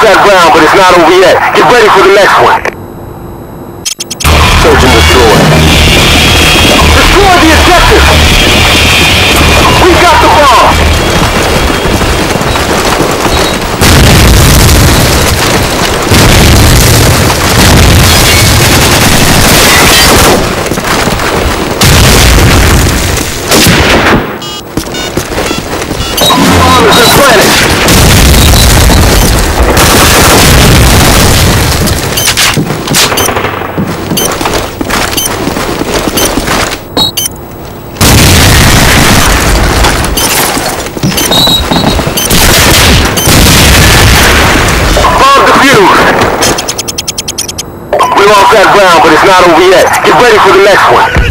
lost that round, but it's not over yet. Get ready for the next one. Search and destroy. Destroy the objective! We got the bomb! Bomb is implanted! We lost that round, but it's not over yet. Get ready for the next one.